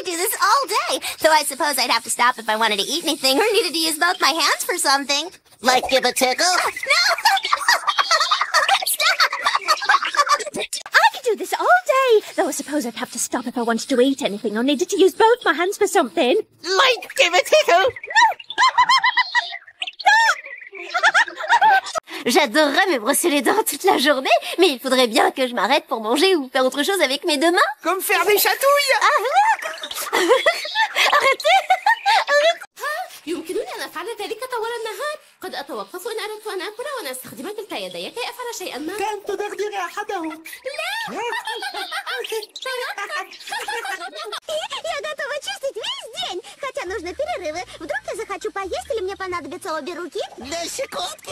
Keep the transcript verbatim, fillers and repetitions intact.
do this all day. Though I suppose I'd have to stop if I wanted to eat anything or needed to use both my hands for something. Like give a tickle? No! I could do this all day. Though I suppose I'd have to stop if I wanted to eat anything or needed to use both my hands for something. Like give a tickle? J'adorerais me brosser les dents toute la journée, mais il faudrait bien que je m'arrête pour manger ou faire autre chose avec mes deux mains. Comme faire des chatouilles. Ah, arrêtez! يمكنني أن أفعل ذلك طوال النهار. قد أتوقف إن أردت أن آكل وأن أستخدم كلتا يدي كي أفعل شيئا ما. كأن تدغدغ أحدهم. لا! Я готова чистить весь день, хотя нужны перерывы. Вдруг я захочу поесть или мне понадобятся обе руки? На секундку.